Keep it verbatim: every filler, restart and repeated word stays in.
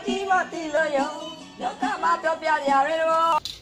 တီးမတီးလို့ရောလောကမှာပြောပြကြရတယ်တော့